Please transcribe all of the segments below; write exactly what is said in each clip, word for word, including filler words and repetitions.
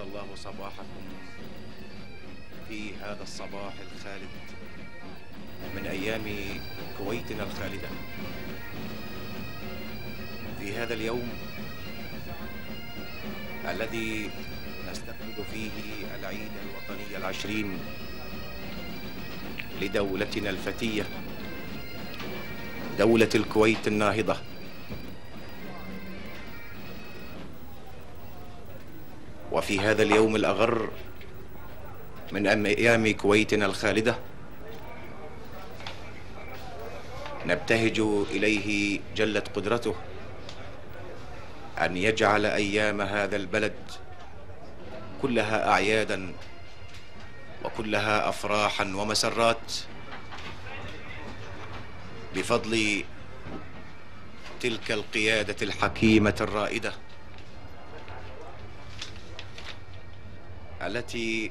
الله صباحكم في هذا الصباح الخالد من أيام كويتنا الخالدة. في هذا اليوم الذي نستقبل فيه العيد الوطني العشرين لدولتنا الفتية، دولة الكويت الناهضة. وفي هذا اليوم الأغر من أيام كويتنا الخالدة نبتهج إليه جلت قدرته أن يجعل أيام هذا البلد كلها أعيادا وكلها أفراحا ومسرات بفضل تلك القيادة الحكيمة الرائدة التي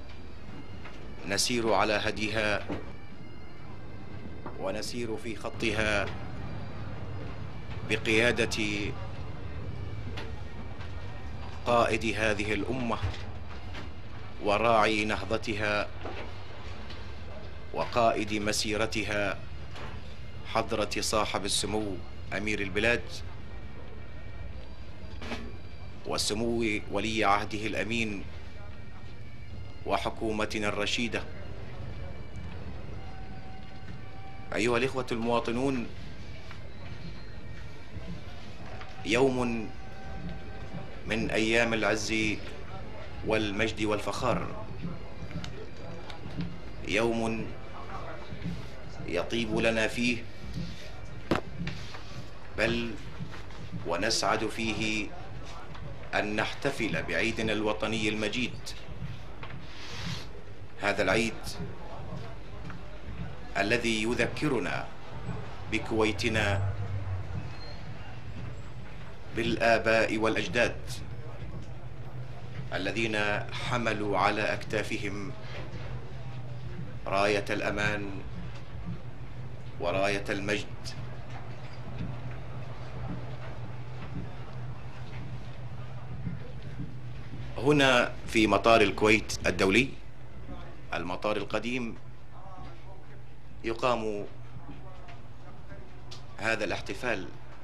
نسير على هديها ونسير في خطها بقيادة قائد هذه الأمة وراعي نهضتها وقائد مسيرتها حضرة صاحب السمو أمير البلاد وسمو ولي عهده الأمين وحكومتنا الرشيدة. أيها الإخوة المواطنون، يوم من أيام العز والمجد والفخار، يوم يطيب لنا فيه بل ونسعد فيه أن نحتفل بعيدنا الوطني المجيد. هذا العيد الذي يذكرنا بكويتنا، بالآباء والأجداد الذين حملوا على أكتافهم راية الأمان وراية المجد. هنا في مطار الكويت الدولي، المطار القديم، يقام هذا الاحتفال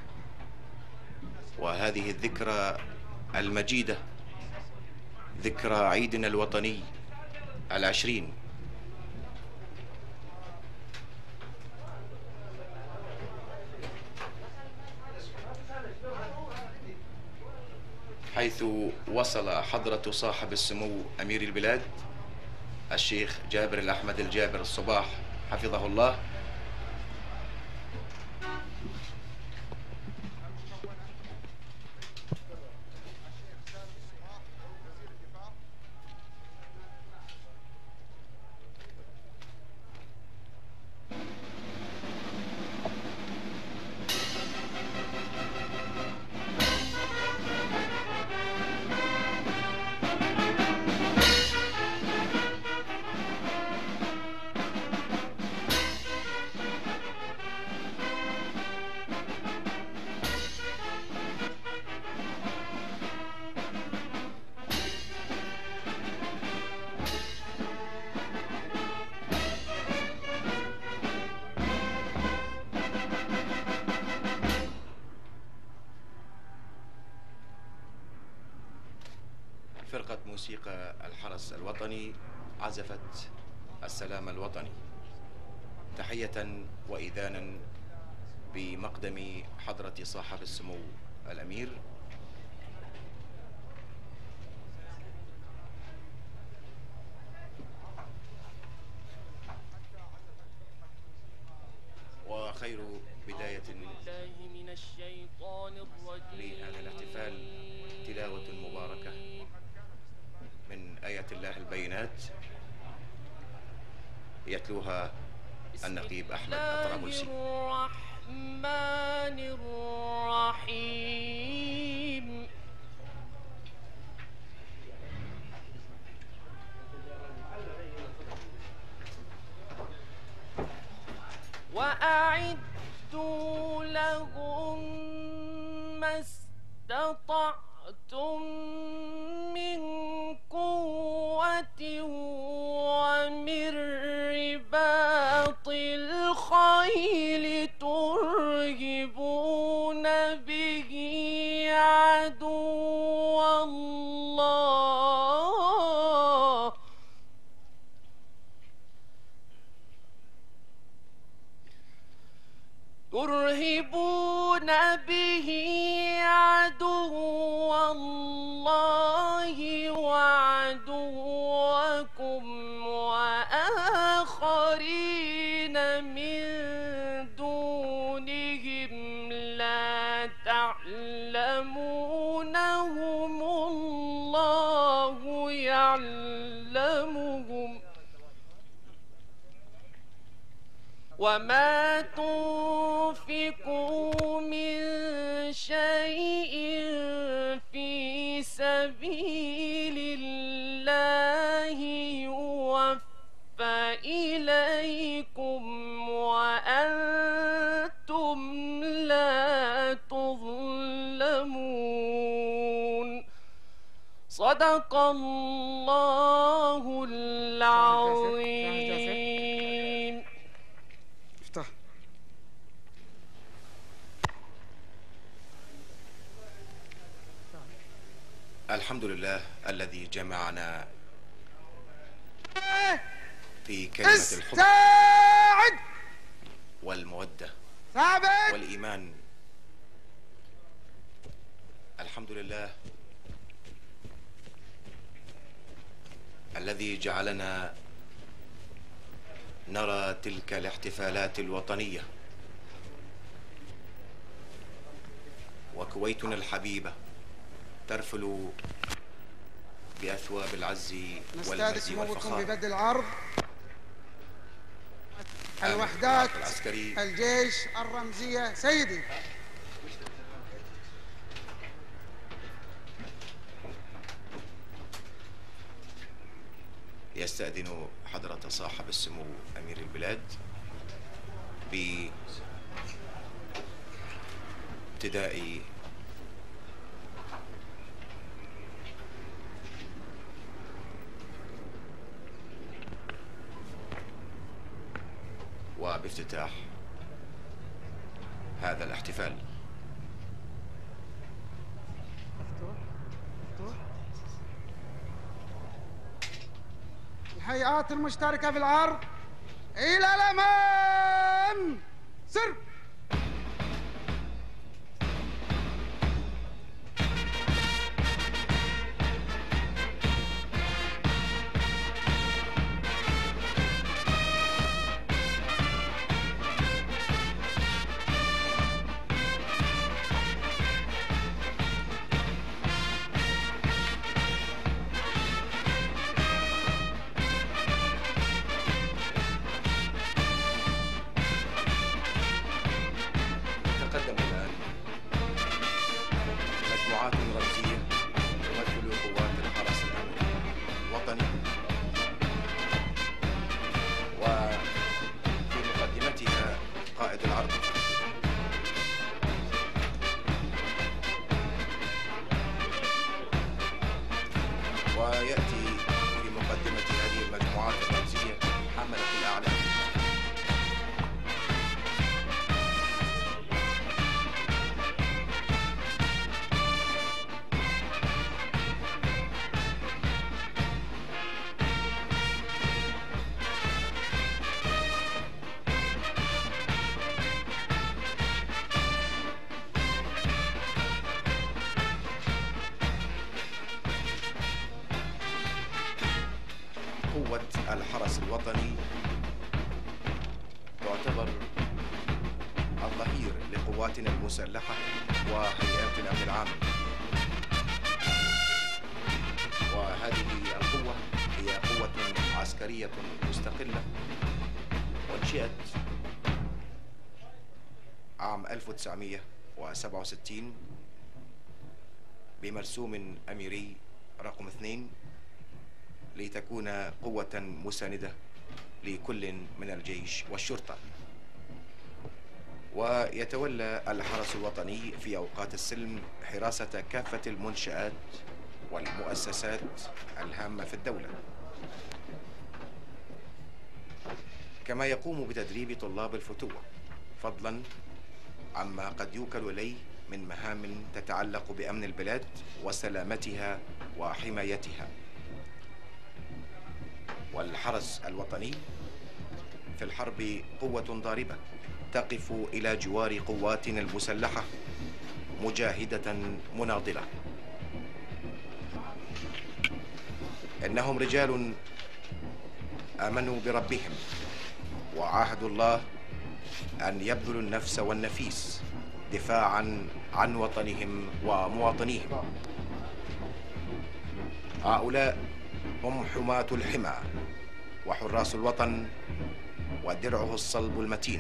وهذه الذكرى المجيدة، ذكرى عيدنا الوطني العشرين. حيث وصل حضرة صاحب السمو أمير البلاد الشيخ جابر الأحمد الجابر الصباح حفظه الله فرقة موسيقى الحرس الوطني عزفت السلام الوطني تحية وإذانا بمقدم حضرة صاحب السمو الأمير. وخير بداية لهذا الاحتفال تلاوة مباركة من آيات الله البينات يتلوها النقيب أحمد الطرابلسي. بسم الله الرحمن الرحيم. وأعدوا لهم ما استطعتم من ترهبون به عدو الله وعدوكم وآخرين من دونهم لا تعلمونهم الله يعلمهم وما تنفقوا من شيء في سبيل الله يوفى إليكم وأنتم لا تظلمون صدق الله العظيم. افتح. الحمد لله الذي جمعنا في كلمة الحب استعد والمودة ثابت والإيمان. الحمد لله الذي جعلنا نرى تلك الاحتفالات الوطنية وكويتنا الحبيبة ترفل بأثواب العز نستأذن والمجد سموكم والفخار. ببدء العرض. الوحدات العسكري الجيش الرمزية سيدي. يستأذن حضرة صاحب السمو أمير البلاد بابتداء وبافتتاح هذا الاحتفال. الهيئات المشتركة في العرض إلى الأمام. سر. تقدم الآن مجموعات رمزية تمثل قوات الحرس الوطني وفي مقدمتها قائد العرض. ويأتي في مقدمة هذه المجموعات الرمزية حملة الأعلام. قوة الحرس الوطني تعتبر الظهير لقواتنا المسلحة وهيئات الأمن العام، وهذه القوة هي قوة عسكرية مستقلة وانشئت عام ألف وتسعمائة وسبعة وستين بمرسوم أميري رقم اثنين لتكون قوة مساندة لكل من الجيش والشرطة. ويتولى الحرس الوطني في أوقات السلم حراسة كافة المنشآت والمؤسسات الهامة في الدولة، كما يقوم بتدريب طلاب الفتوة، فضلا عما قد يوكل إليه من مهام تتعلق بأمن البلاد وسلامتها وحمايتها. والحرس الوطني في الحرب قوة ضاربة تقف إلى جوار قواتنا المسلحة مجاهدة مناضلة. إنهم رجال آمنوا بربهم وعاهدوا الله أن يبذلوا النفس والنفيس دفاعا عن وطنهم ومواطنيهم. هؤلاء هم حماة الحمى وحراس الوطن ودرعه الصلب المتين.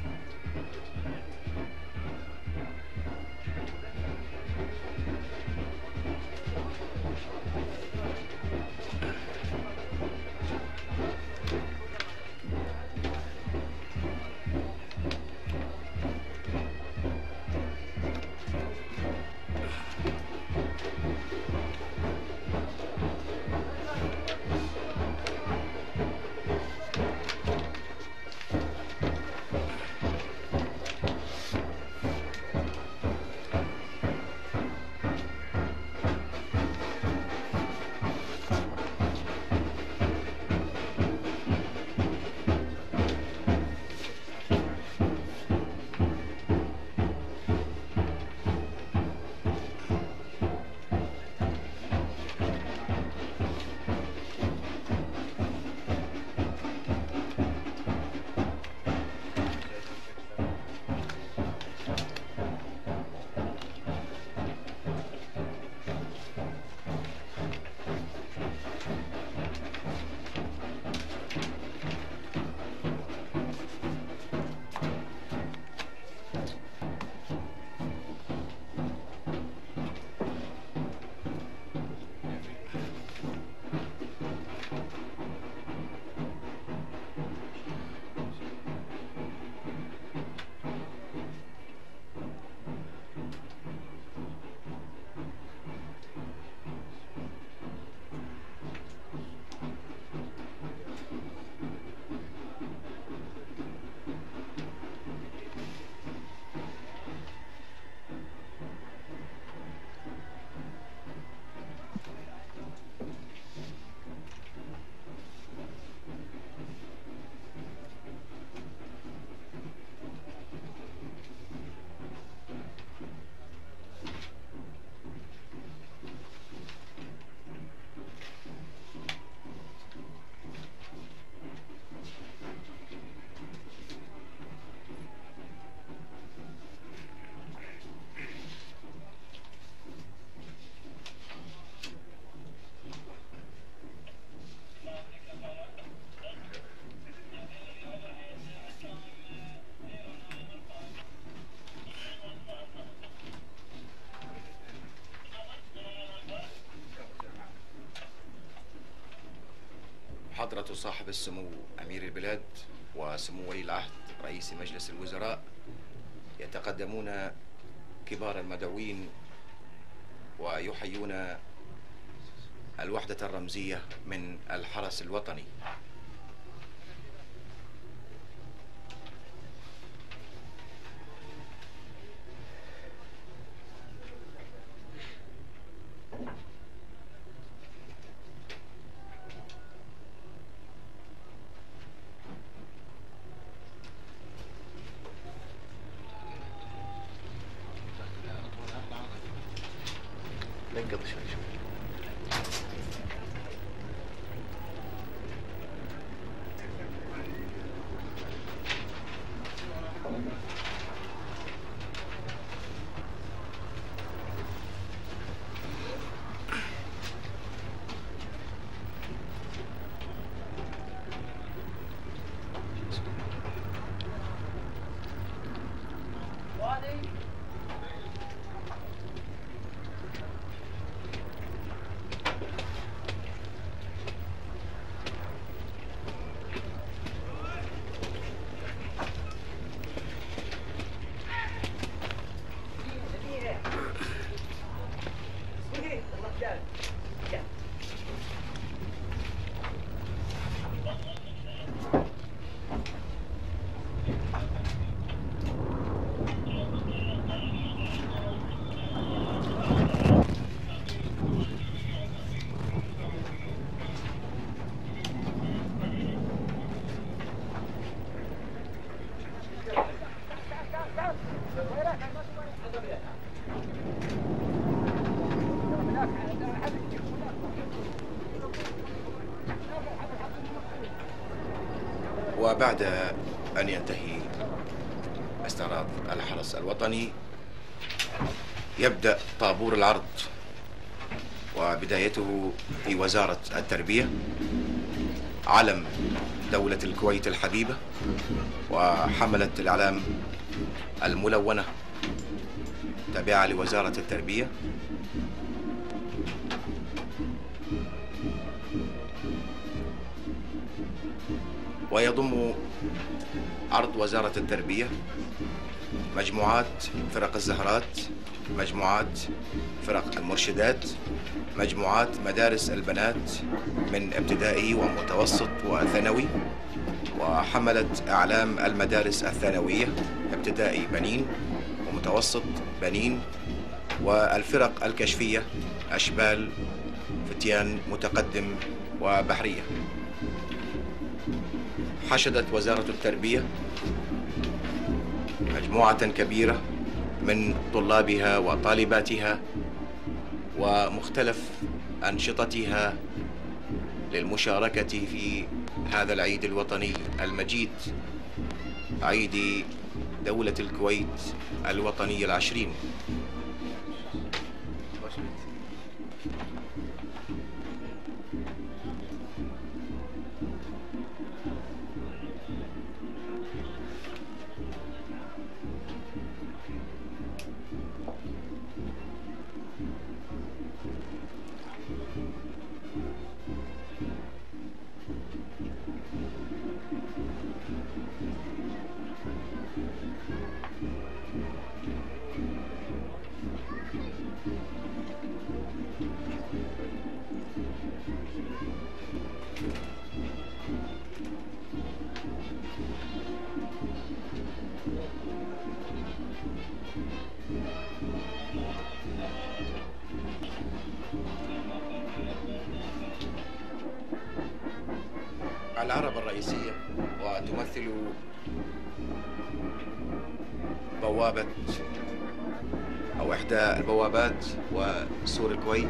حضرة صاحب السمو أمير البلاد وسمو ولي العهد رئيس مجلس الوزراء يتقدمون كبار المدعوين ويحيون الوحدة الرمزية من الحرس الوطني. ننقض شوي شوي. وبعد أن ينتهي استعراض الحرس الوطني يبدأ طابور العرض، وبدايته في وزارة التربية، علم دولة الكويت الحبيبة وحملة الإعلام الملونة تابعة لوزارة التربية، ويضم عرض وزارة التربية مجموعات فرق الزهرات، مجموعات فرق المرشدات، مجموعات مدارس البنات من ابتدائي ومتوسط وثانوي، وحملة إعلام المدارس الثانوية ابتدائي بنين ومتوسط بنين، والفرق الكشفية أشبال فتيان متقدم وبحرية. حشدت وزارة التربية مجموعة كبيرة من طلابها وطالباتها ومختلف أنشطتها للمشاركة في هذا العيد الوطني المجيد، عيد دولة الكويت الوطني العشرين. العربة الرئيسية وتمثل بوابة أو إحدى البوابات وسور الكويت،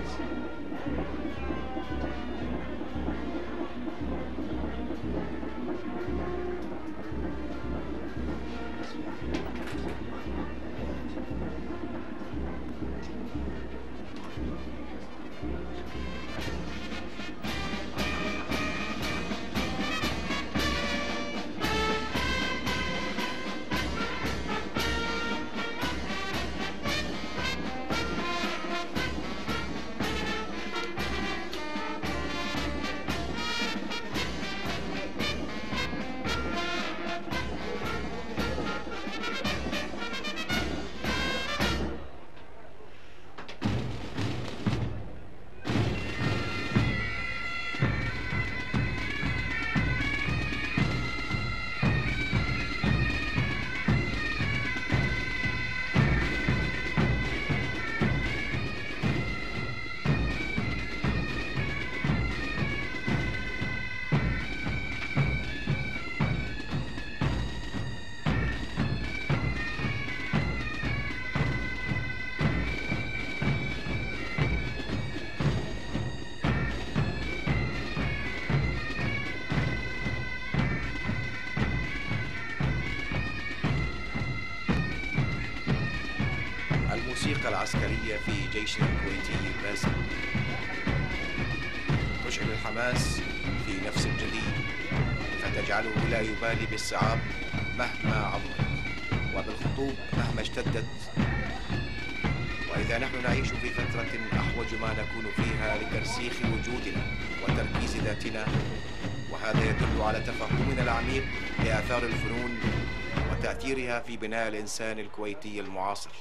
الموسيقى العسكرية في جيشنا الكويتي الباسل تشعل الحماس في نفس الجديد، فتجعله لا يبالي بالصعاب مهما عظمت وبالخطوب مهما اشتدت. وإذا نحن نعيش في فترة أحوج ما نكون فيها لترسيخ وجودنا وتركيز ذاتنا، وهذا يدل على تفهمنا العميق لآثار الفنون وتأثيرها في بناء الإنسان الكويتي المعاصر.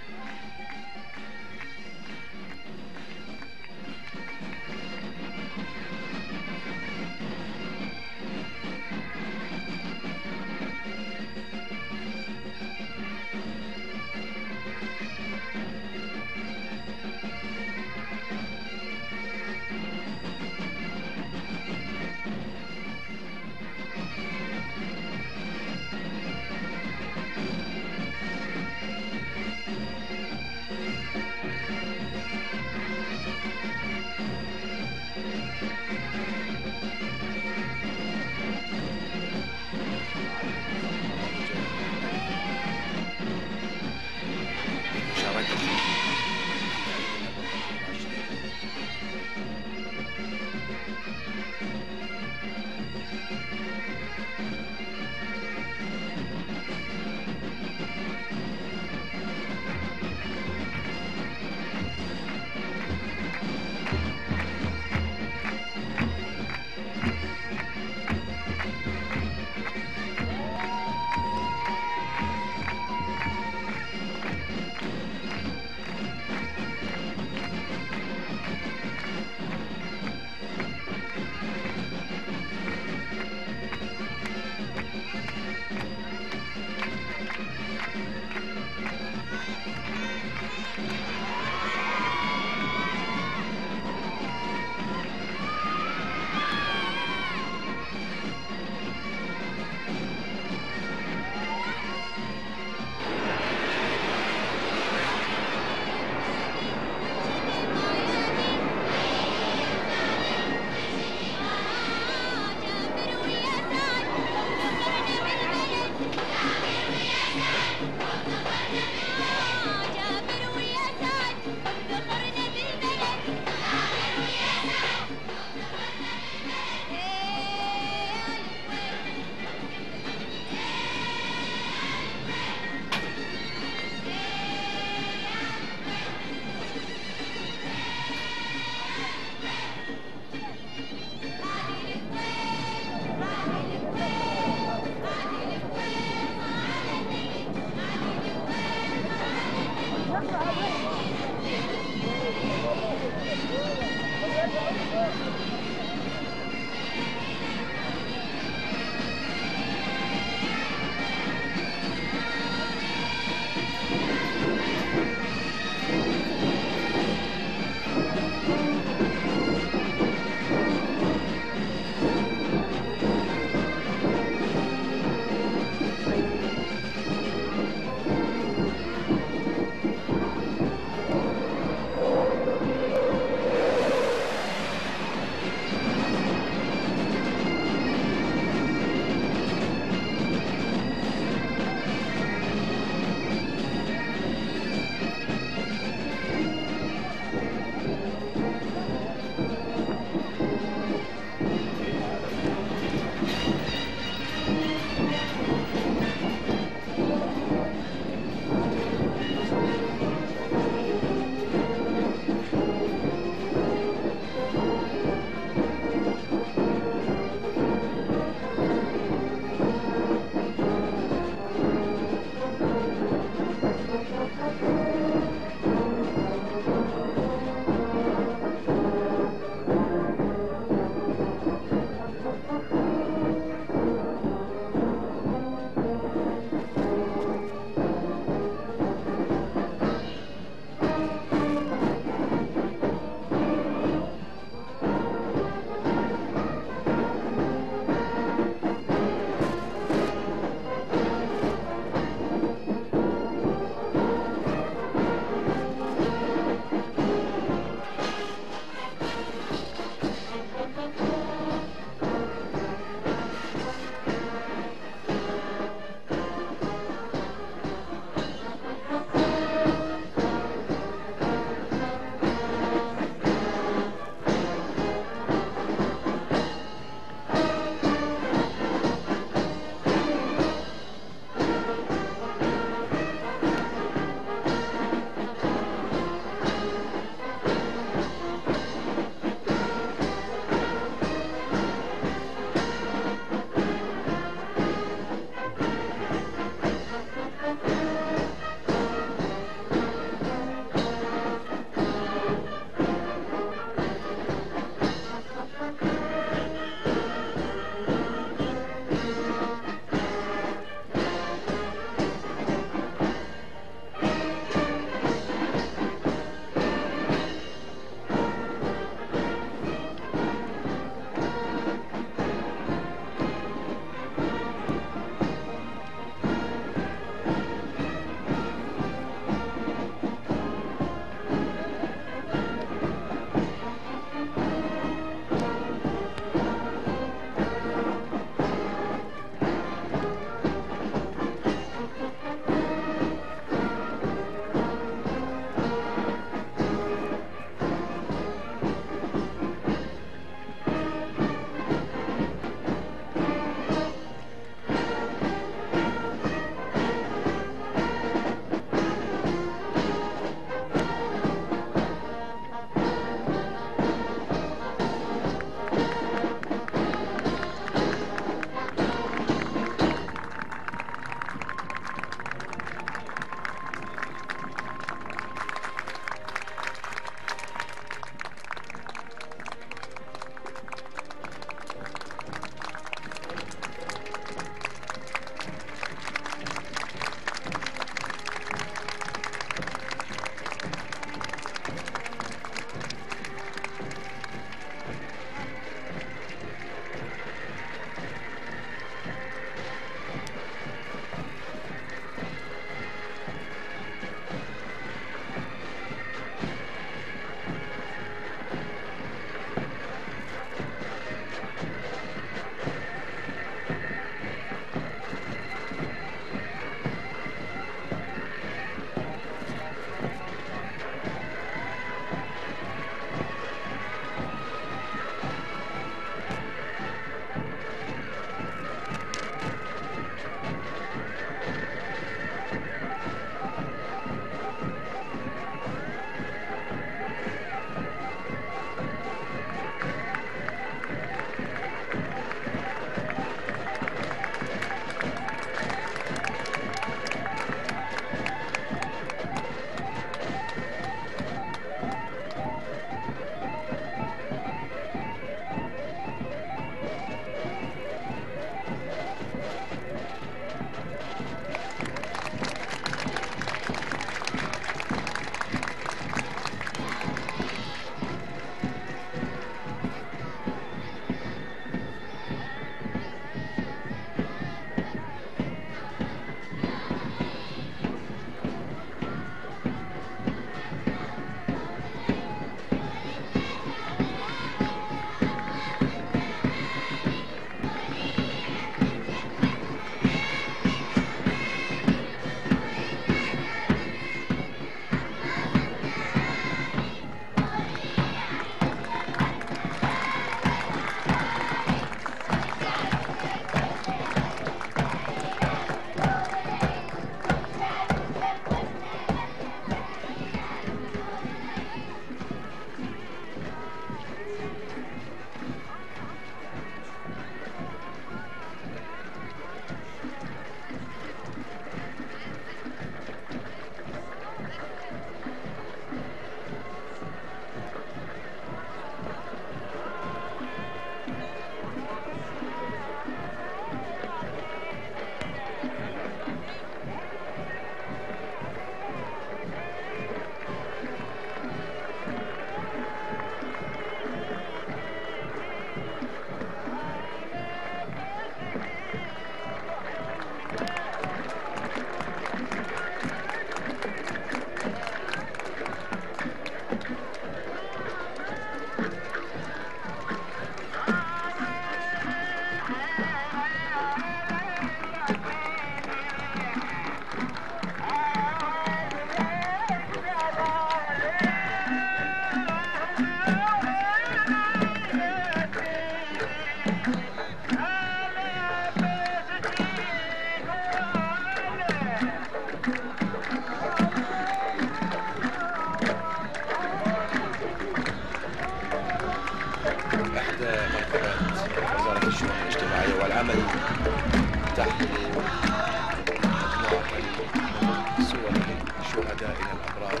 إحدى مركبات وزارة الشؤون الاجتماعية والعمل تحت مجموعة من صور شهدائنا الأبرار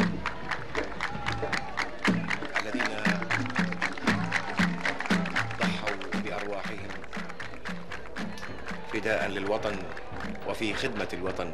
الذين ضحوا بأرواحهم فداء للوطن وفي خدمة الوطن.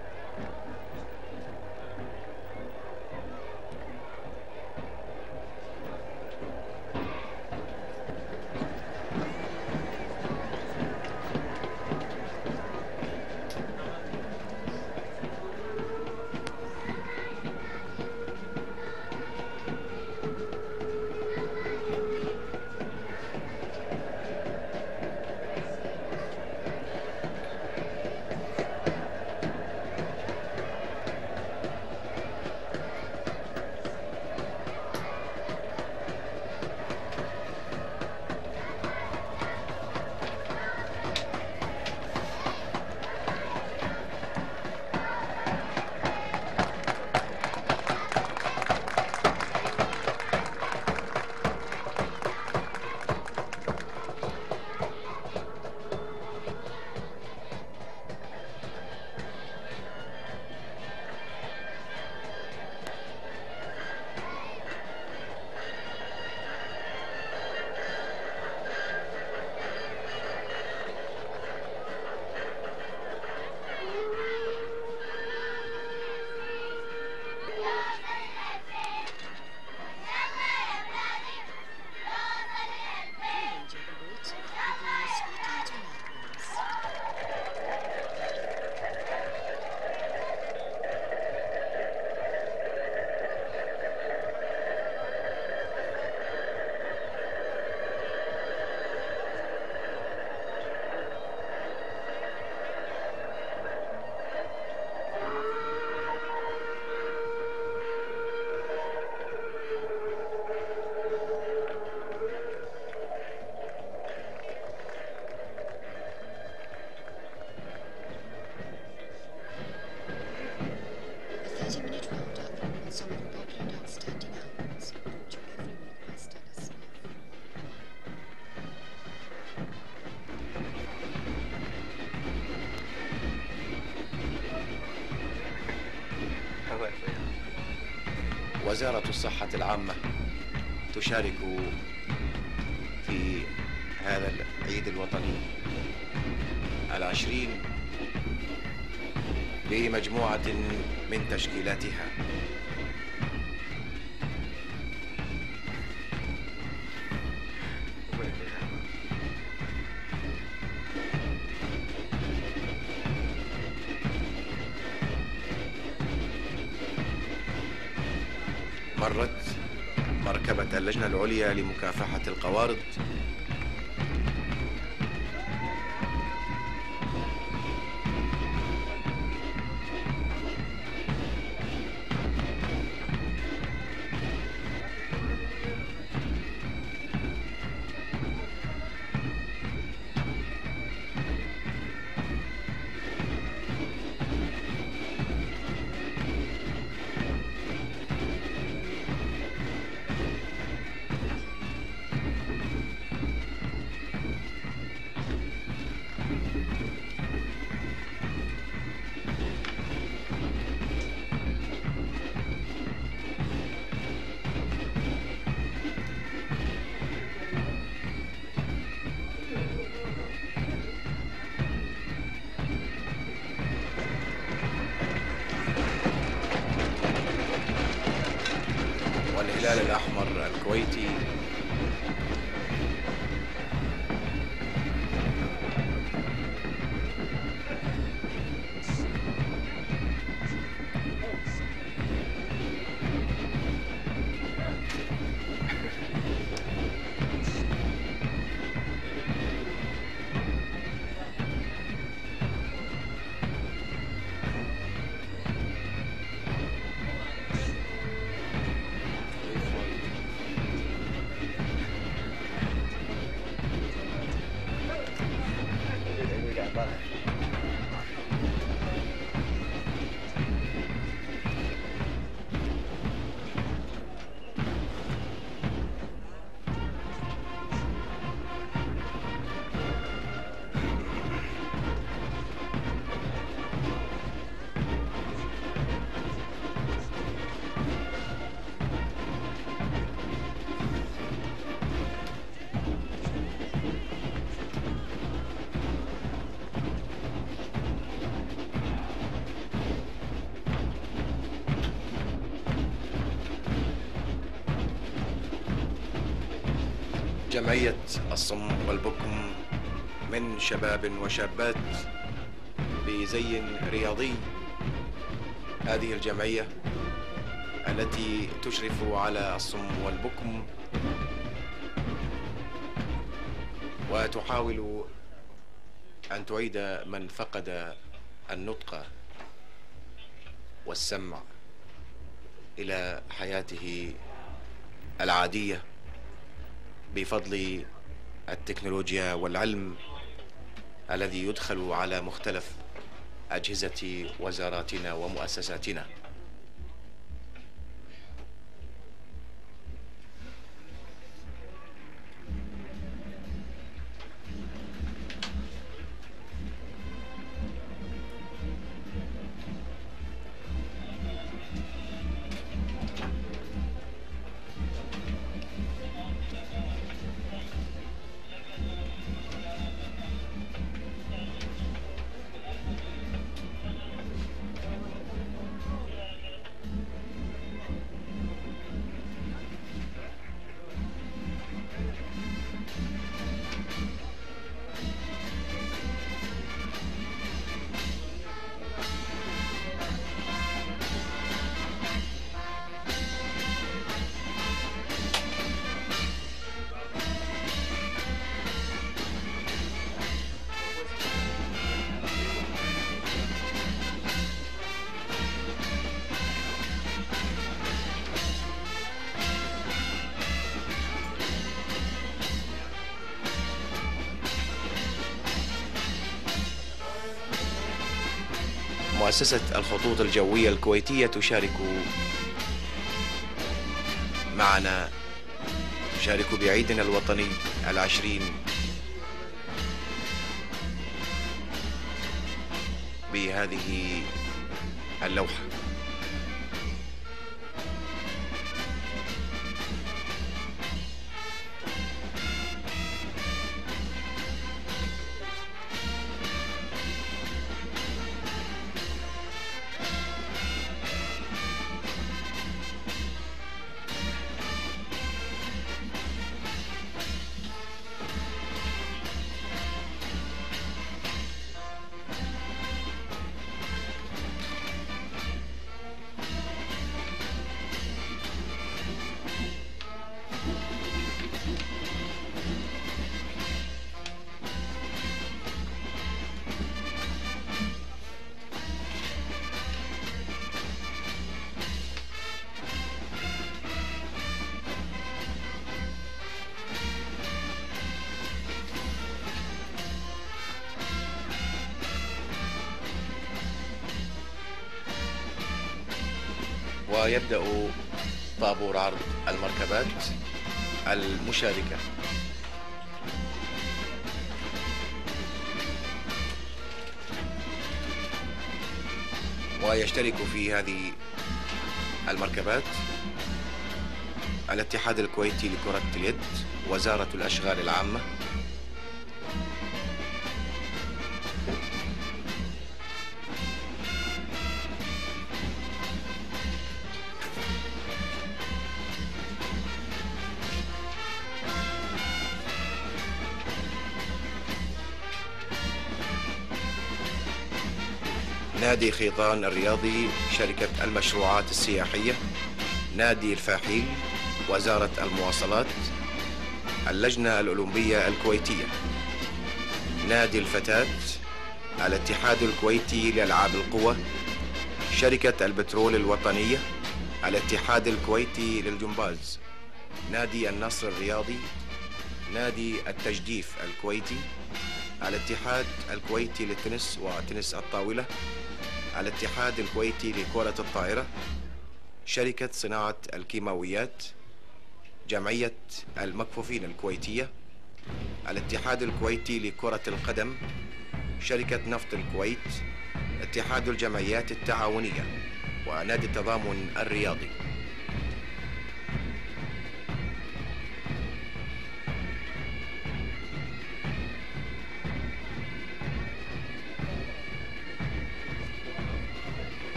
وزارة الصحة العامة تشارك في هذا العيد الوطني العشرين بمجموعة من تشكيلاتها. مرت مركبة اللجنة العليا لمكافحة القوارض والهلال الأحمر الكويتي جمعية الصم والبكم من شباب وشابات بزي رياضي. هذه الجمعية التي تشرف على الصم والبكم وتحاول أن تعيد من فقد النطق والسمع إلى حياته العادية بفضل التكنولوجيا والعلم الذي يدخل على مختلف أجهزة وزاراتنا ومؤسساتنا. مؤسسة الخطوط الجوية الكويتية تشارك معنا تشارك بعيدنا الوطني العشرين بهذه اللوحة. ويبدأ طابور عرض المركبات المشاركة. ويشترك في هذه المركبات الاتحاد الكويتي لكرة اليد، وزارة الأشغال العامة، نادي خيطان الرياضي، شركة المشروعات السياحية، نادي الفاحيل، وزارة المواصلات، اللجنة الأولمبية الكويتية، نادي الفتاة، الاتحاد الكويتي لألعاب القوى، شركة البترول الوطنية، الاتحاد الكويتي للجمباز، نادي النصر الرياضي، نادي التجديف الكويتي، الاتحاد الكويتي للتنس وتنس الطاولة، الاتحاد الكويتي لكرة الطائرة، شركة صناعة الكيماويات، جمعية المكفوفين الكويتية، الاتحاد الكويتي لكرة القدم، شركة نفط الكويت، اتحاد الجمعيات التعاونية، ونادي التضامن الرياضي.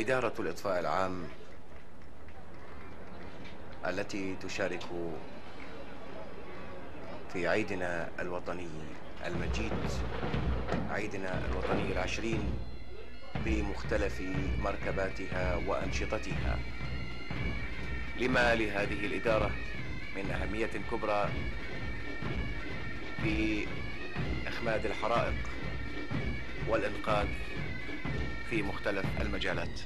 إدارة الإطفاء العام التي تشارك في عيدنا الوطني المجيد، عيدنا الوطني العشرين، بمختلف مركباتها وأنشطتها. لما لهذه الإدارة من أهمية كبرى في إخماد الحرائق والإنقاذ في مختلف المجالات.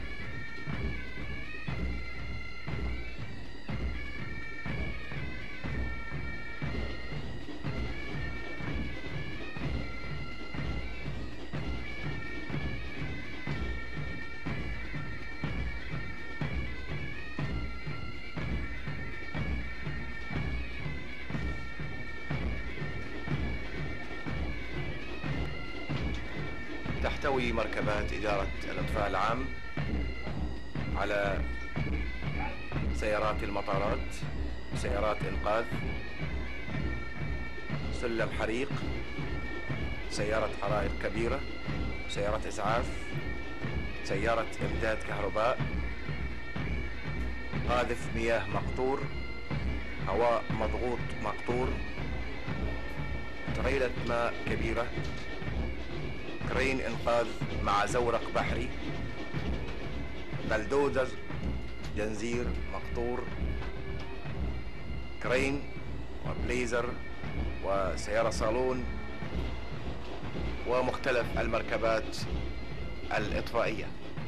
تحتوي مركبات إدارة الإطفاء العام على سيارات المطارات، سيارات إنقاذ، سلم حريق، سيارة حرائق كبيرة، سيارة إسعاف، سيارة إمداد كهرباء، قاذف مياه مقطور، هواء مضغوط مقطور، تريلة ماء كبيرة، كرين إنقاذ مع زورق بحري، بلدوزر جنزير مقطور، كرين وبليزر وسيارة صالون، ومختلف المركبات الإطفائية.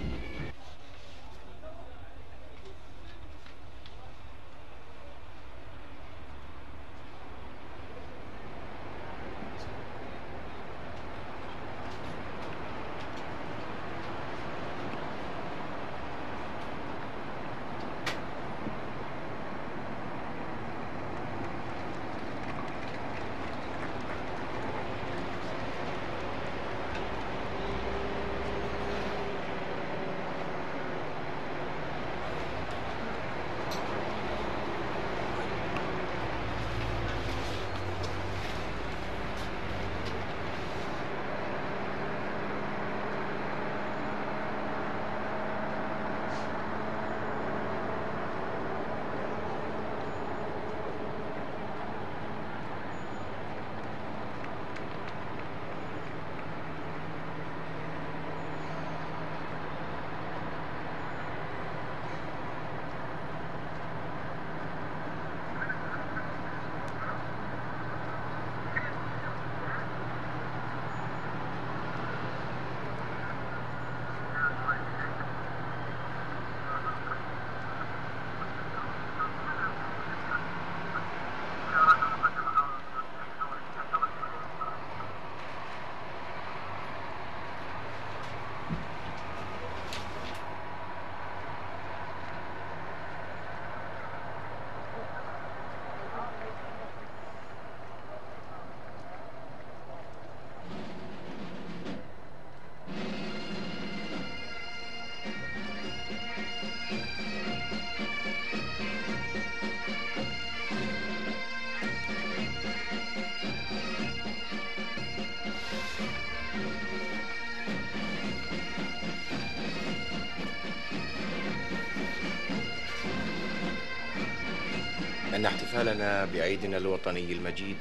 أن احتفالنا بعيدنا الوطني المجيد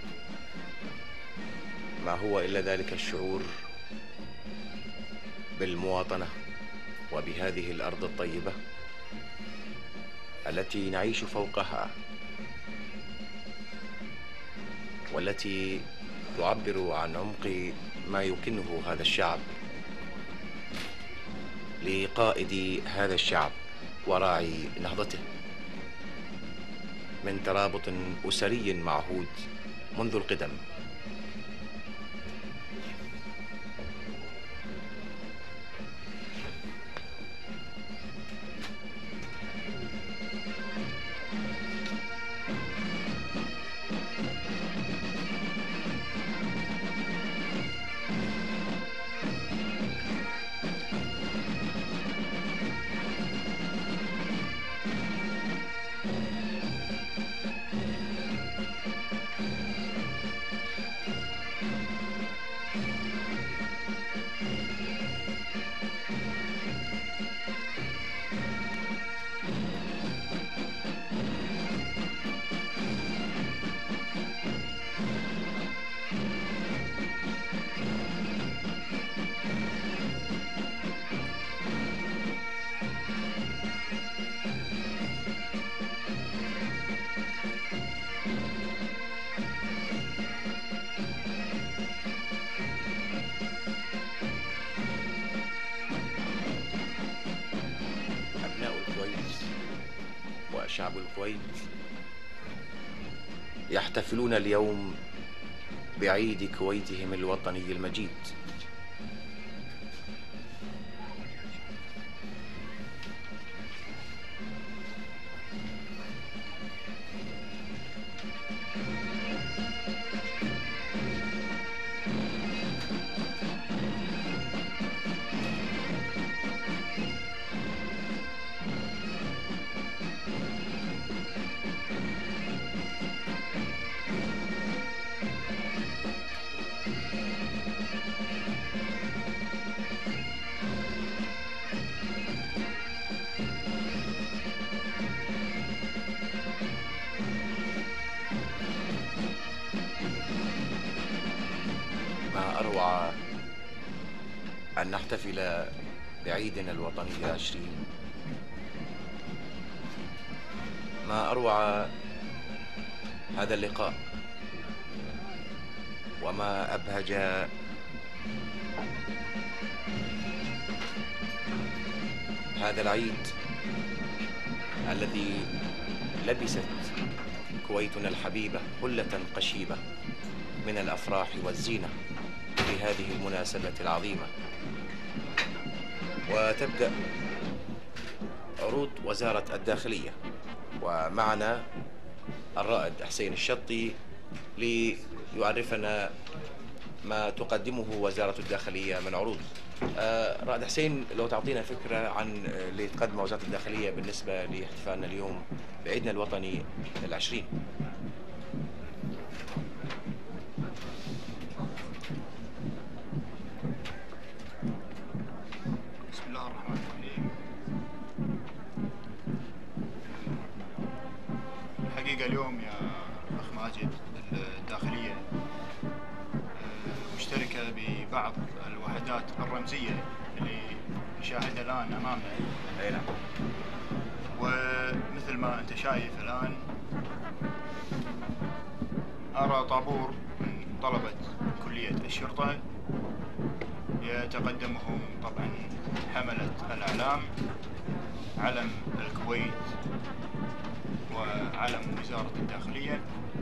ما هو إلا ذلك الشعور بالمواطنة وبهذه الأرض الطيبة التي نعيش فوقها، والتي تعبر عن عمق ما يكنه هذا الشعب لقائد هذا الشعب وراعي نهضته، من ترابط أسري معهود منذ القدم. شعب الكويت يحتفلون اليوم بعيد كويتهم الوطني المجيد. ما أروع أن نحتفل بعيدنا الوطني العشرين، ما أروع هذا اللقاء، وما أبهج هذا العيد الذي لبست كويتنا الحبيبة حلة قشيبة من الأفراح والزينة في هذه المناسبة العظيمة. وتبدأ عروض وزارة الداخلية، ومعنا الرائد حسين الشطي ليعرفنا ما تقدمه وزارة الداخلية من عروض. آه رائد حسين، لو تعطينا فكرة عن اللي تقدمه وزارة الداخلية بالنسبة لاحتفالنا اليوم بعيدنا الوطني العشرين. بسم الله الرحمن الرحيم. الحقيقة اليوم يا أخ ماجد الداخلية مشتركة ببعض الوحدات الرمزية اللي نشاهدها الآن أمامنا. أي نعم. ومثل ما أنت شايف الآن أرى طابور من طلبة كلية الشرطة يتقدمهم طبعا حملة الأعلام، علم الكويت وعلم وزارة الداخلية.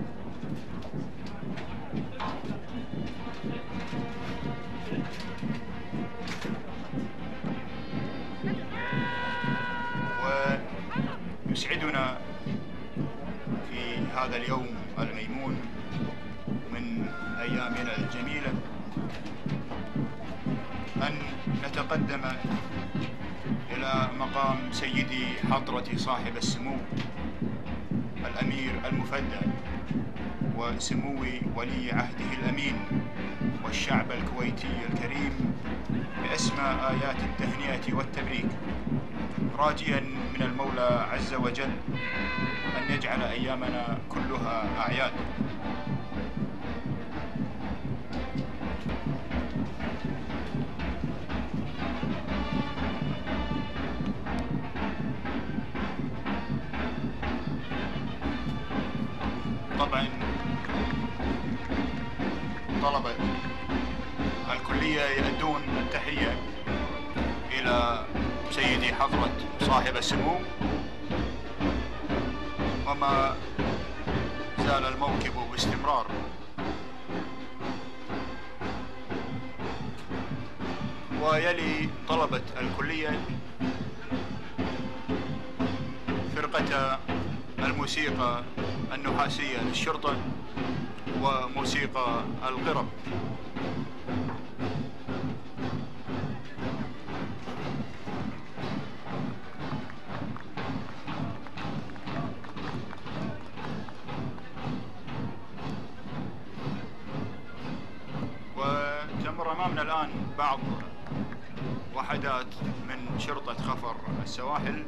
ويسعدنا في هذا اليوم الميمون من أيامنا الجميلة أن نتقدم إلى مقام سيدي حضرة صاحب السمو الأمير المفدى وسمو ولي عهده الأمين والشعب الكويتي الكريم بأسمى آيات التهنئة والتبريك، راجيا من المولى عز وجل أن يجعل أيامنا كلها أعياد. طبعا طلبة الكلية يأدون التحية إلى سيدي حضرة صاحب السمو، وما زال الموكب باستمرار. ويلي طلبة الكلية فرقة الموسيقى النحاسية للشرطة وموسيقى القرب. وتمر أمامنا الآن بعض وحدات من شرطة خفر السواحل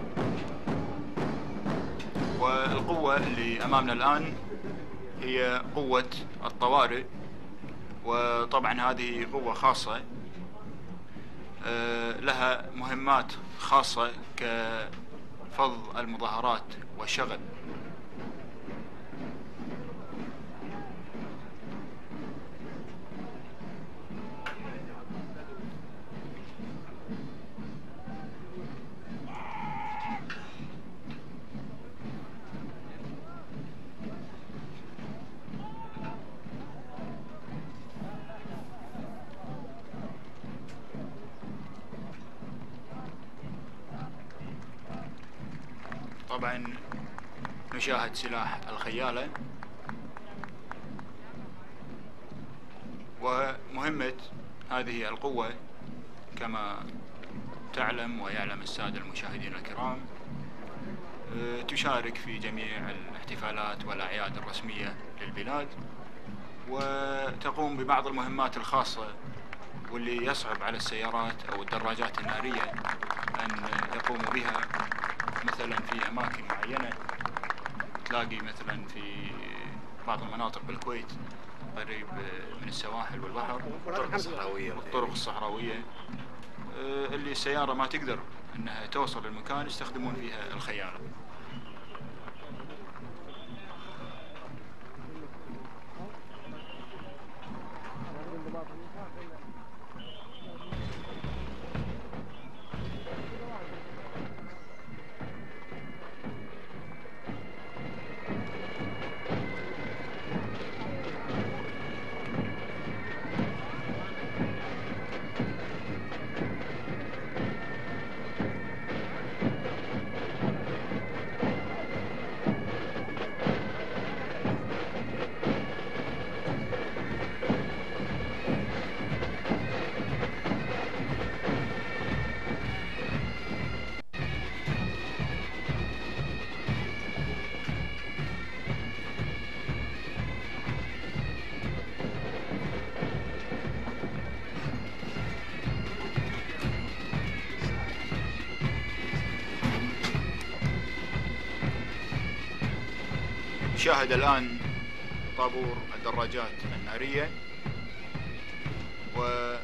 والقوة اللي أمامنا الآن هي قوة الطوارئ، وطبعا هذه قوة خاصة لها مهمات خاصة كفض المظاهرات والشغب. طبعا نشاهد سلاح الخيالة، ومهمة هذه القوة كما تعلم ويعلم السادة المشاهدين الكرام تشارك في جميع الاحتفالات والأعياد الرسمية للبلاد، وتقوم ببعض المهمات الخاصة واللي يصعب على السيارات أو الدراجات النارية أن يقوموا بها، مثلا في أماكن معينة. تلاقي مثلا في بعض المناطق بالكويت قريب من السواحل والبحر الطرق الصحراوية والطرق الصحراوية اللي السيارة ما تقدر أنها توصل للمكان، يستخدمون فيها الخيالة. نشاهد الآن طابور الدراجات النارية، ومن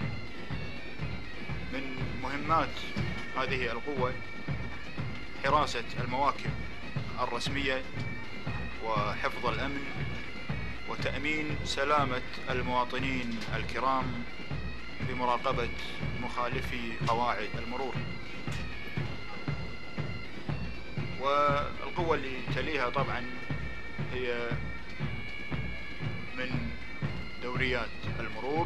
مهمات هذه القوة حراسة المواكب الرسمية وحفظ الأمن وتأمين سلامة المواطنين الكرام بمراقبة مخالفي قواعد المرور. والقوة اللي تليها طبعا هي من دوريات المرور،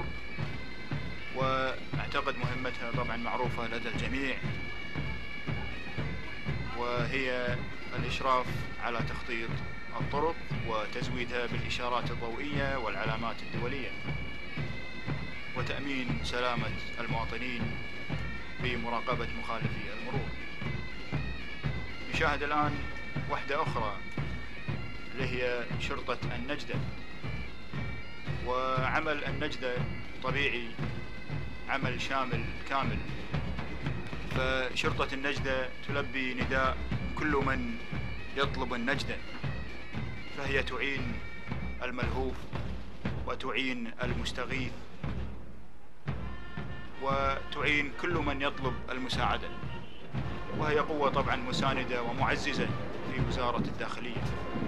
واعتقد مهمتها طبعا معروفة لدى الجميع، وهي الإشراف على تخطيط الطرق وتزويدها بالإشارات الضوئية والعلامات الدولية، وتأمين سلامة المواطنين بمراقبة مخالفي المرور. نشاهد الآن وحدة أخرى اللي هي شرطة النجدة. وعمل النجدة طبيعي عمل شامل كامل، فشرطة النجدة تلبي نداء كل من يطلب النجدة، فهي تعين الملهوف وتعين المستغيث وتعين كل من يطلب المساعدة، وهي قوة طبعا مساندة ومعززة في وزارة الداخلية.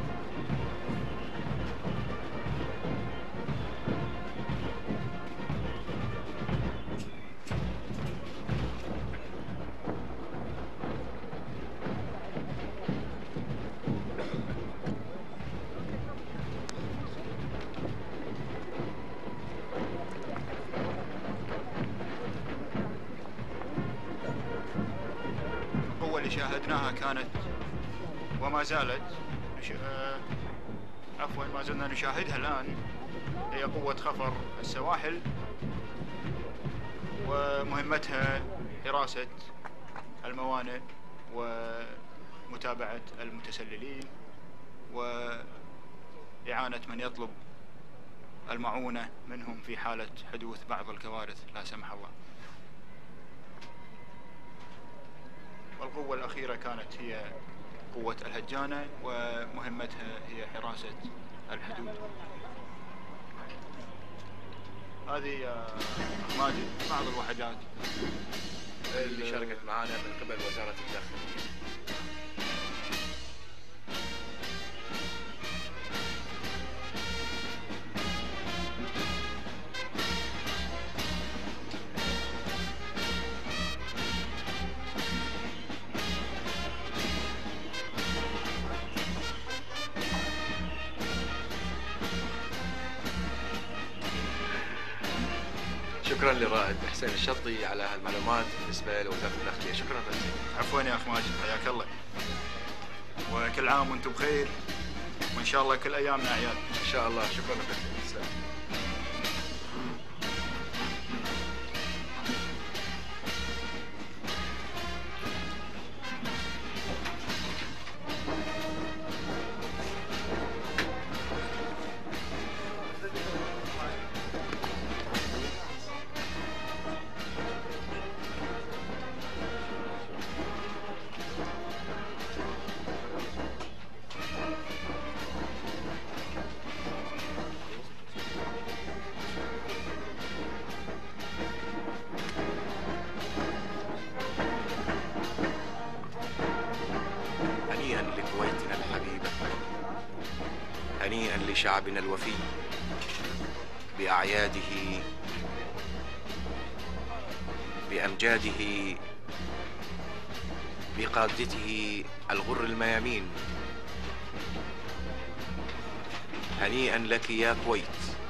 القوة اللي شاهدناها كانت وما زالت نش... آه... عفوا ما زلنا نشاهدها الآن، هي قوة خفر السواحل، ومهمتها حراسة الموانئ ومتابعة المتسللين وإعانة من يطلب المعونة منهم في حالة حدوث بعض الكوارث لا سمح الله. والقوة الأخيرة كانت هي قوة الهجانة، ومهمتها هي حراسة الحدود. هذه آه، ماجد بعض الوحدات اللي شاركت معنا من قبل وزارة الداخلية. شكرا للرائد حسين الشطي على هالمعلومات بالنسبة لوزارة الداخلية. شكرا رئيسي. عفوا يا أخ ماجد، حياك الله، وكل عام وأنتم بخير، وإن شاء الله كل أيامنا أعياد إن شاء الله. شكرا رئيسي. تسلم. هنيئا لكويتنا الحبيبة، هنيئا لشعبنا الوفي بأعياده، بأمجاده، بقادته الغر الميامين. هنيئا لك يا كويت،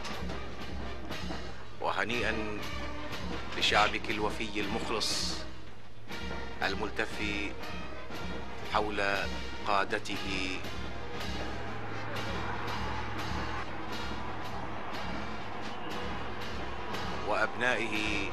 وهنيئا لشعبك الوفي المخلص الملتف حول قادته وأبنائه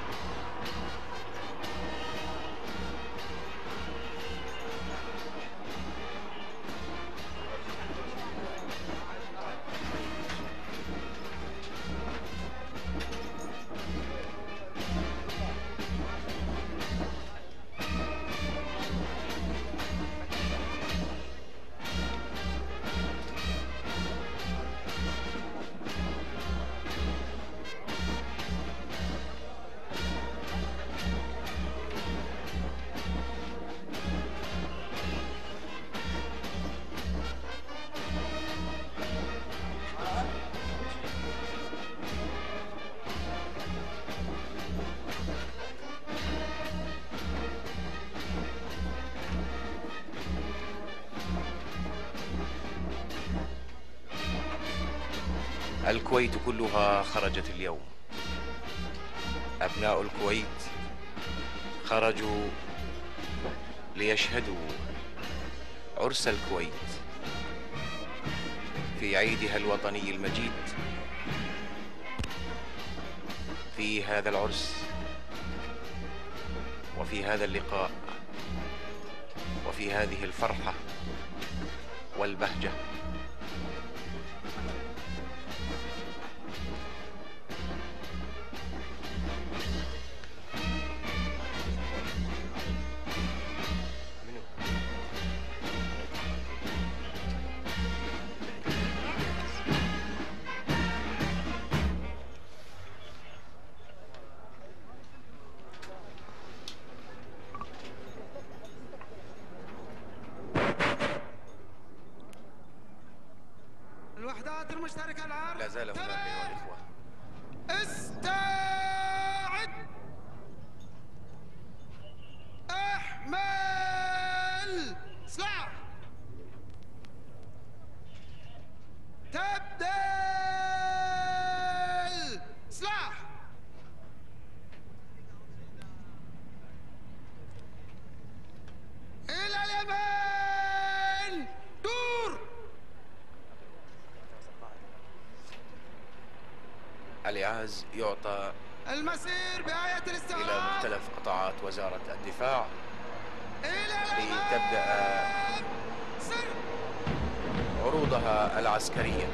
الكويت كلها خرجت اليوم. أبناء الكويت خرجوا ليشهدوا عرس الكويت في عيدها الوطني المجيد. في هذا العرس وفي هذا اللقاء وفي هذه الفرحة والبهجة الوحدات المشتركة العرب لا زال هناك أيها الإخوة. استعد، احمل سلاح، تبدل سلاح. إلى اليمين، دور. الإعاز يعطى المسير بآية إلى الاستغراق مختلف قطاعات وزارة الدفاع إلى لتبدأ الأمام. سر. عروضها العسكرية.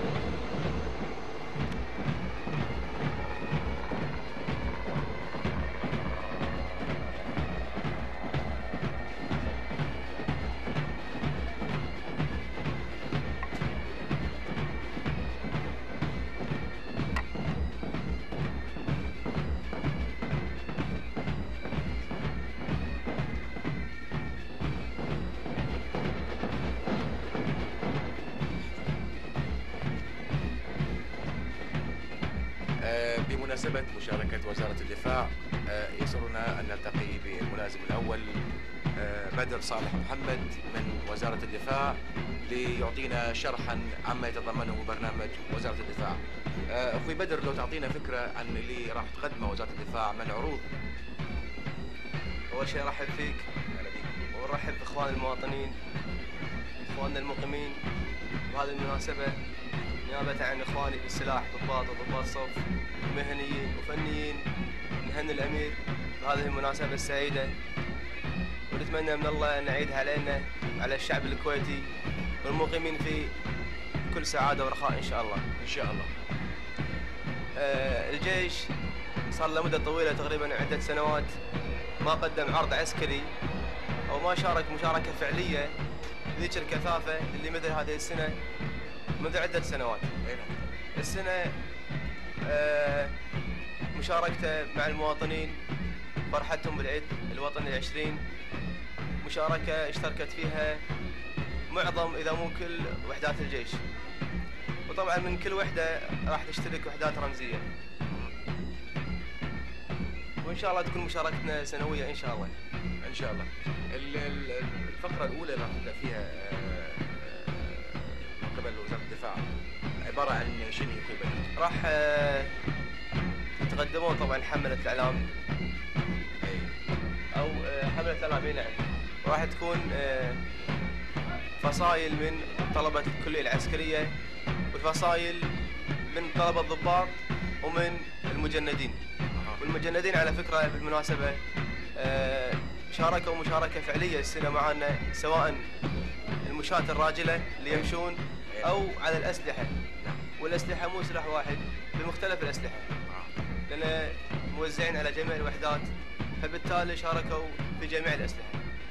بمناسبة مشاركة وزارة الدفاع آه، يسرنا أن نلتقي بالملازم الأول آه، بدر صالح محمد من وزارة الدفاع ليعطينا شرحا عما يتضمنه برنامج وزارة الدفاع. آه، أخوي بدر، لو تعطينا فكرة عن اللي راح تقدمه وزارة الدفاع من عروض. أول شيء أرحب فيك ونرحب بإخوان المواطنين إخواننا المقيمين بهذه المناسبة، نيابة عن إخواني بالسلاح ضباط وضباط صف مهنيين وفنيين. نهني الأمير بهذه المناسبة السعيدة، ونتمنى من الله أن يعيدها علينا على الشعب الكويتي والمقيمين في كل سعادة ورخاء إن شاء الله. إن شاء الله. آه الجيش صار له مدة طويلة تقريبا عدة سنوات ما قدم عرض عسكري أو ما شارك مشاركة فعلية ذيك الكثافة اللي مثل هذه السنة منذ عدة سنوات. السنة آه مشاركته مع المواطنين، فرحتهم بالعيد الوطني العشرين، مشاركة اشتركت فيها معظم إذا مو كل وحدات الجيش، وطبعا من كل وحدة راح تشترك وحدات رمزية، وإن شاء الله تكون مشاركتنا سنوية إن شاء الله. إن شاء الله. ال- ال- الفقرة الأولى راح نبدأ فيها آه، آه، من قبل وزارة الدفاع عبارة عن شنو يا أخوي بدر؟ راح آه، يتقدمون طبعا حملة الإعلام أو آه، حملة الإعلام. إي نعم، راح تكون آه، فصائل من طلبة الكلية العسكرية والفصائل من طلبة الضباط ومن المجندين. والمجندين على فكرة بالمناسبة آه، شاركوا مشاركة فعلية السنة معنا، سواء المشاة الراجلة اللي يمشون أو على الأسلحة، والأسلحة مو سلاح واحد، بمختلف الأسلحة، لأن موزعين على جميع الوحدات، فبالتالي شاركوا في جميع الأسلحة.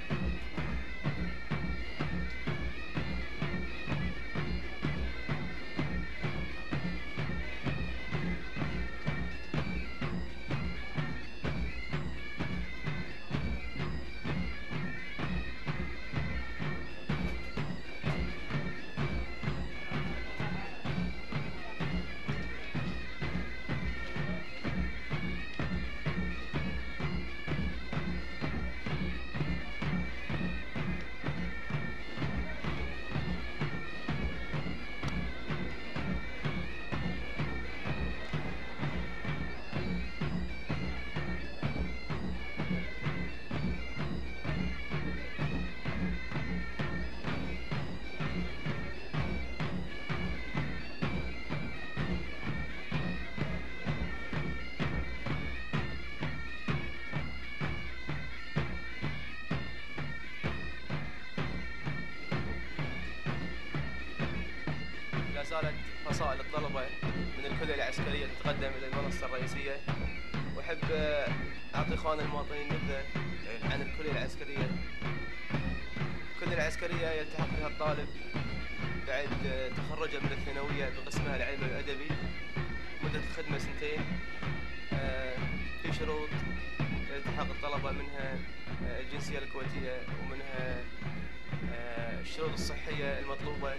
لا زالت فصائل الطلبة من الكلية العسكرية تتقدم إلى المنصة الرئيسية، وأحب أعطي إخواننا المواطنين نبذة عن الكلية العسكرية. الكلية العسكرية يلتحق بها الطالب بعد تخرجه من الثانوية بقسمها العلمي والأدبي، مدة الخدمة سنتين. آه، في شروط يلتحق الطلبة، منها آه، الجنسية الكويتية، ومنها آه، الشروط الصحية المطلوبة.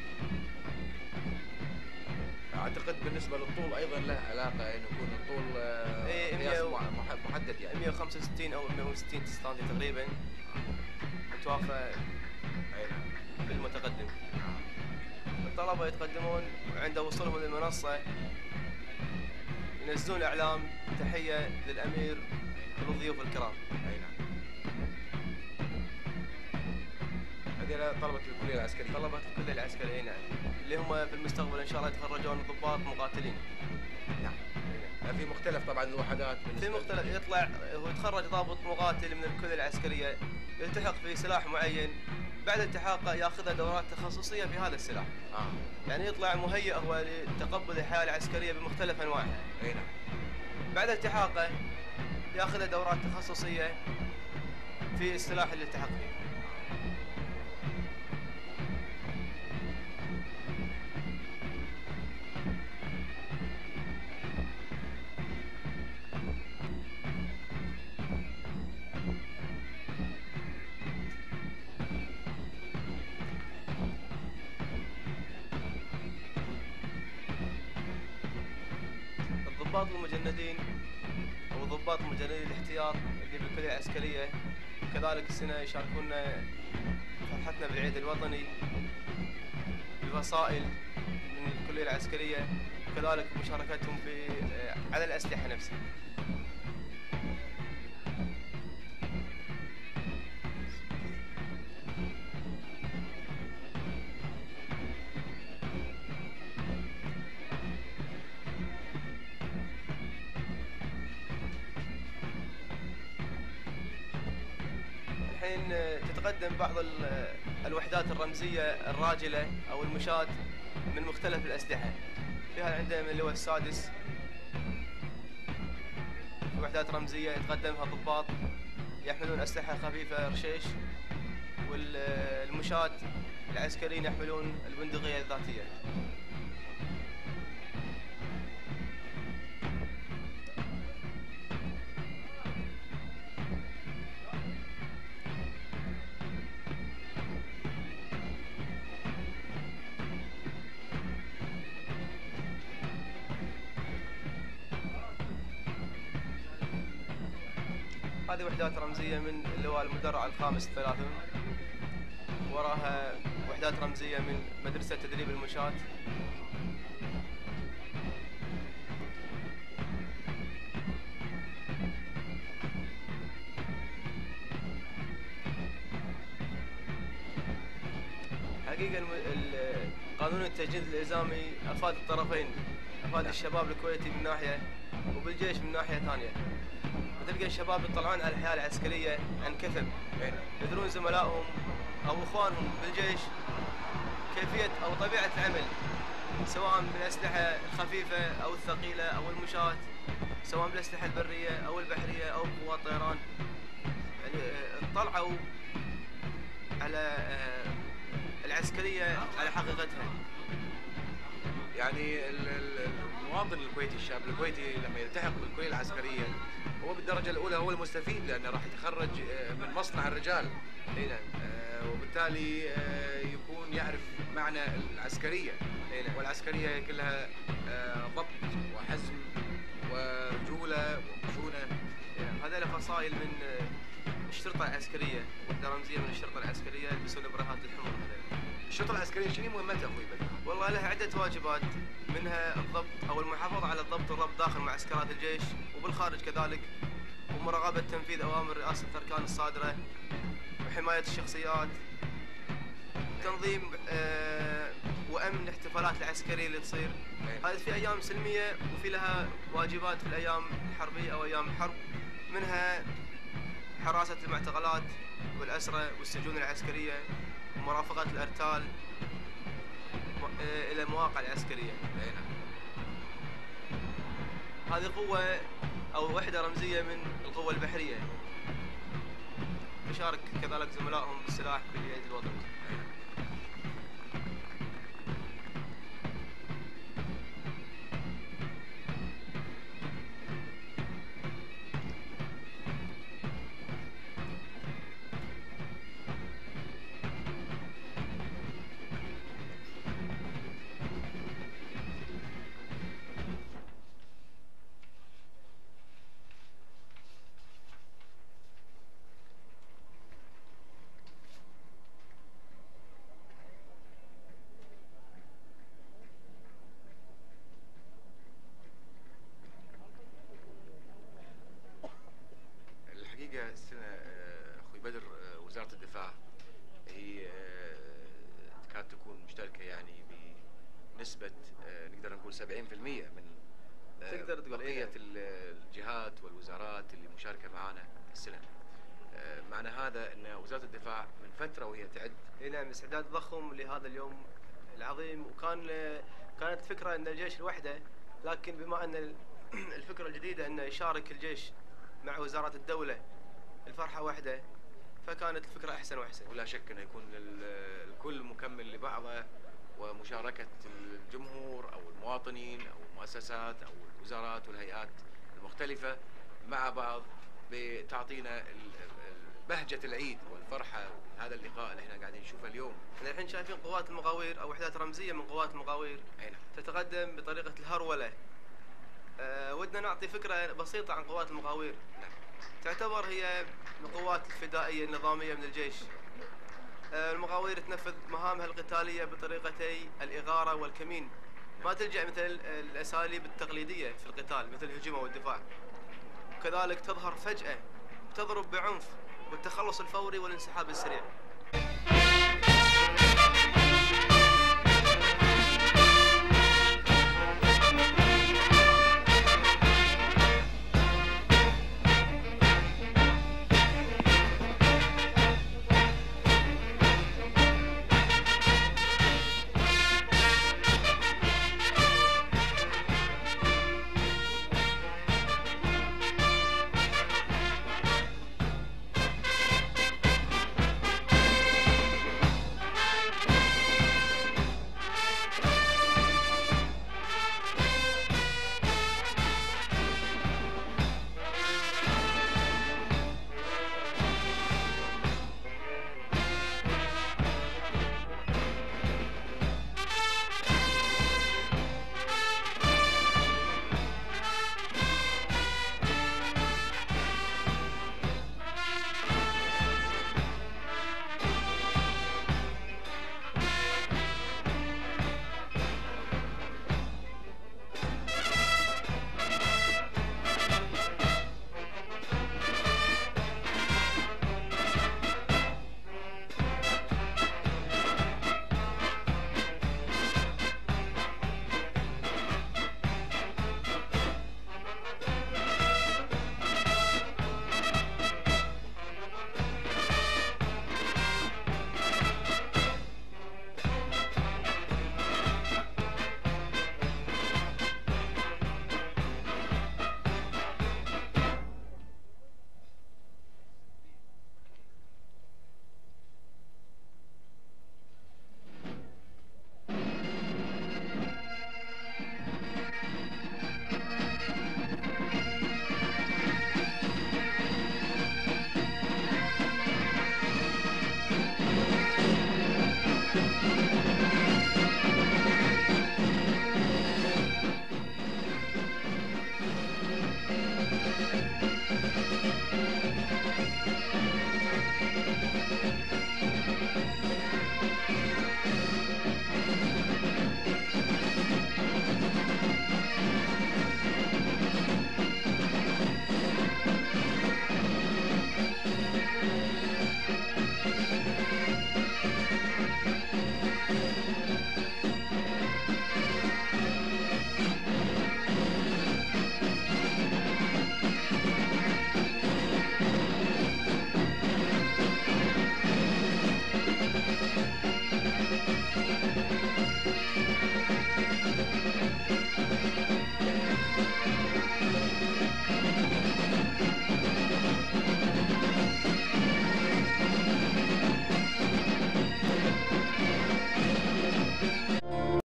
أعتقد بالنسبة للطول أيضا له علاقة، أن يكون الطول آه، إيه، قياس مية و- مع- مح- محدد يعني. مئة وخمسة وستين أو مئة وستين سنتي تقريبا، متوافى أي نعم. بالمتقدم. الطلبة يتقدمون وعند وصولهم للمنصة ينزلون إعلام تحية للأمير والضيوف الكرام. أي نعم. هذه طلبة الكلية العسكرية. طلبة الكلية العسكرية نعم، اللي هم في المستقبل إن شاء الله يتخرجون ضباط مقاتلين. نعم. في مختلف طبعا الوحدات. في بالنسبة مختلف، يطلع هو يتخرج ضابط مقاتل من الكلية العسكرية، يلتحق في سلاح معين، بعد التحاقه ياخذ دورات تخصصية في هذا السلاح. آه. يعني يطلع مهيئ هو لتقبل الحياة العسكرية بمختلف أنواعها. أي نعم. بعد التحاقه ياخذ دورات تخصصية في السلاح اللي التحق فيه. الضباط المجندين او ضباط مجندين الاحتياط اللي بالكليه العسكريه كذلك السنه يشاركون فرحتنا بالعيد الوطني بفصائل من الكليه العسكريه وكذلك مشاركتهم في على الاسلحه نفسها. الحين تتقدم بعض الوحدات الرمزية الراجلة أو المشاة من مختلف الأسلحة. فيها عندنا من اللي هو السادس وحدات رمزية يتقدمها ضباط يحملون أسلحة خفيفة رشيش، والمشاة العسكريين يحملون البندقية الذاتية. هذه وحدات رمزية من اللواء المدرع الخامس الثلاثون، وراها وحدات رمزية من مدرسة تدريب المشاة، حقيقة قانون التجنيد الإلزامي أفاد الطرفين، أفاد الشباب الكويتي من ناحية وبالجيش من ناحية ثانية. تلقى الشباب يطلعون على الحياة العسكرية عن كثب، يدرون زملائهم أو إخوانهم بالجيش كيفية أو طبيعة العمل، سواء بالأسلحة الخفيفة أو الثقيلة أو المشاة، سواء بالأسلحة البرية أو البحرية أو قوات الطيران. يعني اطلعوا على العسكرية على حقيقتها. يعني المواطن الكويتي، الشاب الكويتي لما يلتحق بالكلية العسكرية هو بالدرجة الأولى هو المستفيد، لأنه راح يتخرج من مصنع الرجال. اي نعم. وبالتالي يكون يعرف معنى العسكرية. اي نعم. والعسكرية كلها ضبط وحزم ورجولة وخشونة. هذول فصائل من الشرطة العسكرية، وحدة رمزية من الشرطة العسكرية يلبسون البرهات الحمر. هذول الشرطة العسكرية شنو مهمتها أخوي بدر؟ والله لها عدة واجبات، منها الضبط أو المحافظة على الضبط والربط داخل معسكرات الجيش وبالخارج كذلك، ومراقبة تنفيذ أوامر رئاسة الأركان الصادرة، وحماية الشخصيات، تنظيم آه وأمن الاحتفالات العسكرية اللي تصير. هذه في أيام سلمية وفي لها واجبات في الأيام الحربية أو أيام الحرب، منها حراسة المعتقلات والأسرة والسجون العسكرية، ومرافقة الأرتال إلى المواقع العسكرية. هذه قوة أو وحدة رمزية من القوة البحرية، يشارك كذلك زملائهم بالسلاح في العيد الوطني. السنة أخوي بدر وزارة الدفاع هي كانت تكون مشتركة يعني بنسبة نقدر نقول سبعين بالمئة من تقدر تقول بقية الجهات والوزارات اللي مشاركة معنا السنة. معنى هذا أن وزارة الدفاع من فترة وهي تعد. اي نعم، استعداد ضخم لهذا اليوم العظيم، وكان كانت فكرة أن الجيش لوحده، لكن بما أن الفكرة الجديدة أن يشارك الجيش مع وزارات الدولة الفرحة واحدة، فكانت الفكرة أحسن وأحسن. ولا شك أنه يكون الكل مكمل لبعضه، ومشاركة الجمهور أو المواطنين أو المؤسسات أو الوزارات والهيئات المختلفة مع بعض بتعطينا بهجة العيد والفرحة. هذا اللقاء اللي احنا قاعدين نشوفه اليوم، احنا الحين شايفين قوات المغاوير أو وحدات رمزية من قوات المغاوير تتقدم بطريقة الهرولة أه ودنا نعطي فكرة بسيطة عن قوات المغاوير. تعتبر هي من القوات الفدائية النظامية من الجيش. أه المغاوير تنفذ مهامها القتالية بطريقتي الإغارة والكمين، ما تلجأ مثل الأساليب التقليدية في القتال مثل الهجوم والدفاع. كذلك تظهر فجأة، تضرب بعنف، والتخلص الفوري والانسحاب السريع.